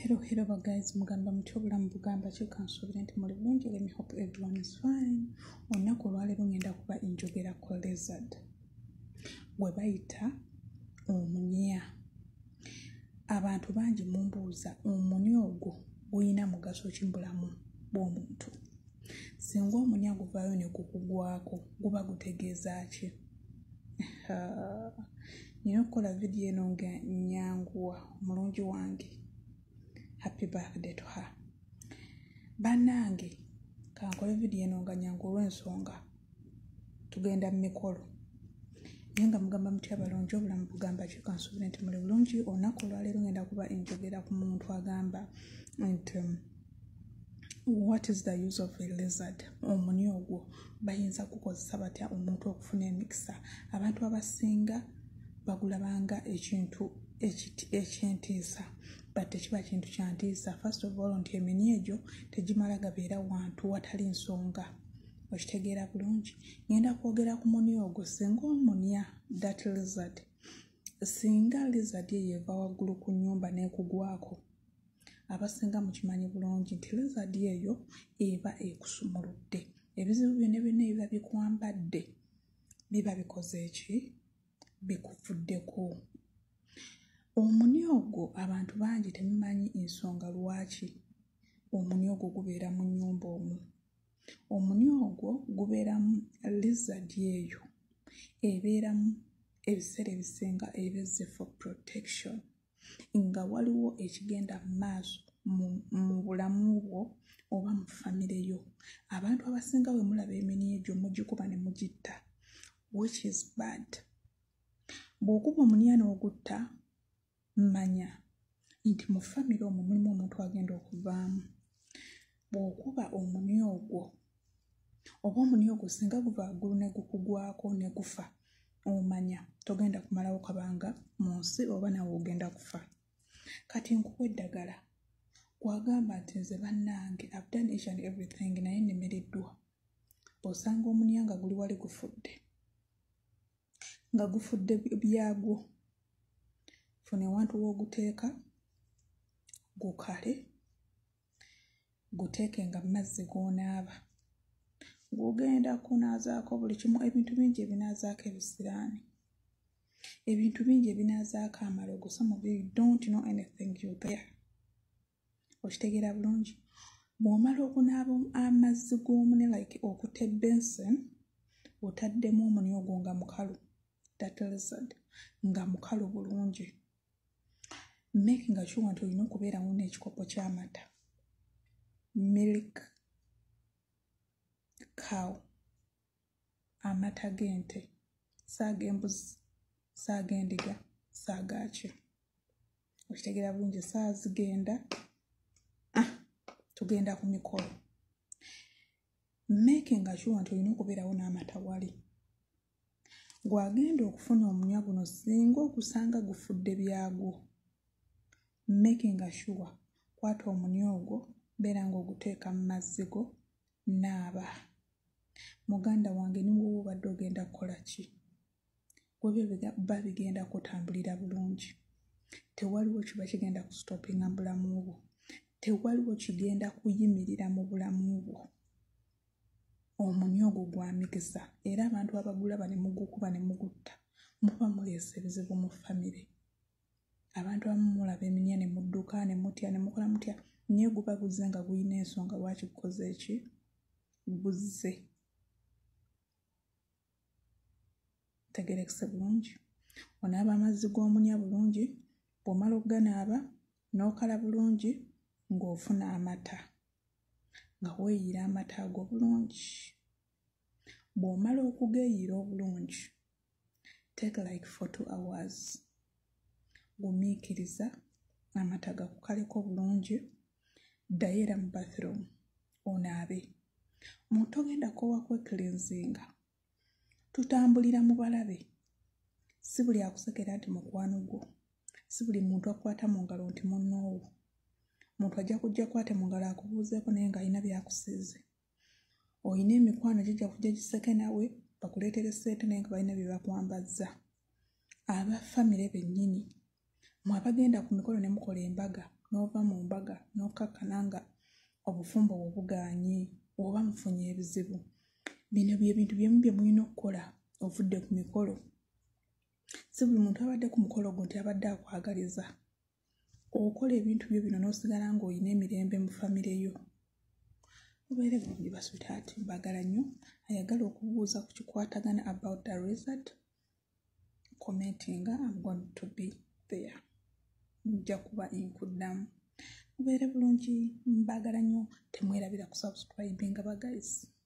Hello guys, mugamba mutobulamu bugamba kikansobera muli bulungi. Let me hope everyone is fine. Olunaku olwaleero ngenda kuba njogera ku lizard gwe bayita omunya. Abantu bangi mumbuuza omunya ogwo gulina mugaso ki mu bulamu bw'omuntu. Singa omunya guvaayo ne gukugwako guba gutegeeza ki? Nina okukola vidiyo eno nga nyanguwa omulungi wange. Happy birthday to her. Bannange kankole vidiyo eno nga nyangu olw'ensonga tugenda mu mikolo. Naye nga mugamba mutya balungi obulamu bugamba ki kansobera nti muli bulungi. Olunaku olwaleero ngenda kuba njogera ku muntu agamba nti what is the use of a lizard? Omunya ogwo bayinza kukozesa batya omuntu okufuna emikisa. Abantu abasinga bagulabanga ekintu ekyentiisa but tekiba kintu kyantiisa. First of all nti eminya egyo tegimala gabeera wantu watali nsonga. Okitegeera bulungi. Ngenda kwogera ku munya ogwo. Singa omunya that lizard, singa lizard eyo eva waggulu ku nnyumba n'ekugwako, abasinga mukimanyi bulungi nti lizard eyo eba ekusumuludde. Ebizibu byonna ebiba bikwambadde biba bikoze eki? Bikufuddeko. Omunya ogwo abantu bangi temumanyi ensonga lwaki omunya ogwo gubeera mu nnyumba omwo. Omunya ogwo gubeeramu lizard eyo ebeeramu ebiseera ebisinga ebizze for protection, nga waliwo ekigenda mu maaso mu bulamu bwo oba mu famire yo. Abantu abasinga bwe mulaba eminya egyo mugikuba ne mugitta, which is bad. Bw'okuba omunya n'ogutta, manya nti mu famire omwo mulimu omuntu agenda okuvaamu. Bw'okuba omunya ogwo oba omunya ogwo singa guva waggulu ne gukugwako ne gufa, omanya togenda kumalawo kabanga mu nsi oba nawe ogenda kufa. Kati nkuwa eddagala gwagamba nti nze bannange I've done each and everything naye nnemereddwa. Osanga omunya nga guli wali gufudde, nga gufudde byagwo, funa ewantu w'oguteeka gukale, guteeke nga mazzi g'onaaba. Gugenda kunaazaako buli kimu, ebintu bingi ebinaazaako ebisiraani, ebintu bingi ebinaazaako amalogo. Some of you don't know anything you there. Okitegeera bulungi. Bw'omala okunaaba amazzi g'omune like okutta benson, otaddemu omunya ogwo nga mukalu, that lizard nga mukalu bulungi. Making sure nti olina okubeerawo n'ekikopo ky'amata, milk cow, amata g'ente, saag'embuzi, saag'endiga, saagaki. Okitegeera bulungi. Saa zigenda tugenda ku mikolo. Making sure nti olina okubeerawo n'amata wali. Gwagenda okufuna omunya guno singa ogusanga gufudde byagwo, making sure kwata omunya ogwo beera ng'oguteeka mu mazzi go, naaba. Muganda wange ni bw'oba obadde ogenda kukola ki? Bwe biba bigenda kutambulira bulungi. Tewaliwo kiba kigenda kustopinga mu bulamu bwo. Tewaliwo kigenda kuyimirira mu bulamu bwo. Omunya ogwo gwa mikisa era abantu abagulaba ne mugukuba ne mugutta muba muleese ebizibu mu famire. Abantu abamu mulaba eminya ne mudduka ne mutya ne mukola mutya, naye guba guzze nga gulina ensonga lwaki gukoze eki? Guzze. Tegerekese bulungi. Onaaba amazzi g'omunya bulungi, bw'omala okuganaaba n'okala bulungi ng'ofuna amata, nga weeyira amata ago bulungi. Bw'omala okugeeyira obulungi, take like for 2 hours. Gumiikiriza amata gakukaleko bulungi, ddayo era mu bathroom onaabe. Muntu ogenda koowa kwekkirinzinga, tutambulira mu balabe. Si buli akusekera nti mukwano gwo, si buli muntu akwata mu ngalo nti munnoowo. Muntu ajja kujja kwata mu ngalo akubuuzeeko naye ng'alina byakusiize. Olina emikwano gijja kujja giseke nawe bakuleetere ssente naye nga balina bye bakwambazza. Aba famire bennyini mwabagenda ku mikolo ne mukola embaga n'ova mu mbaga n'okkakkana nga obufumbo bwe buganye oba mufunye ebizibu. Bino bye bintu byemu bye mulina okukola ovudde ku mikolo. Si buli muntu abadde ku mukolo gwo nti abadde akwagaliza. Okola ebintu byo bino n'osigala ng'olina emirembe mu famire yo. Mubeere bulungi basweetheart, mbagala nnyo. Ayagala okubuuza ku kikwatagana about the result, commentinga, I'm going to be there. Nja kuba nkuddamu. Mubeere bulungi, mbagala nnyo. Temwerabira ku subscribinga ba guys.